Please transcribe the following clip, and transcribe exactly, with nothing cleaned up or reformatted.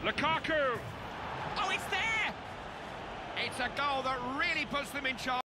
Lukaku! Oh, it's there! It's a goal that really puts them in charge.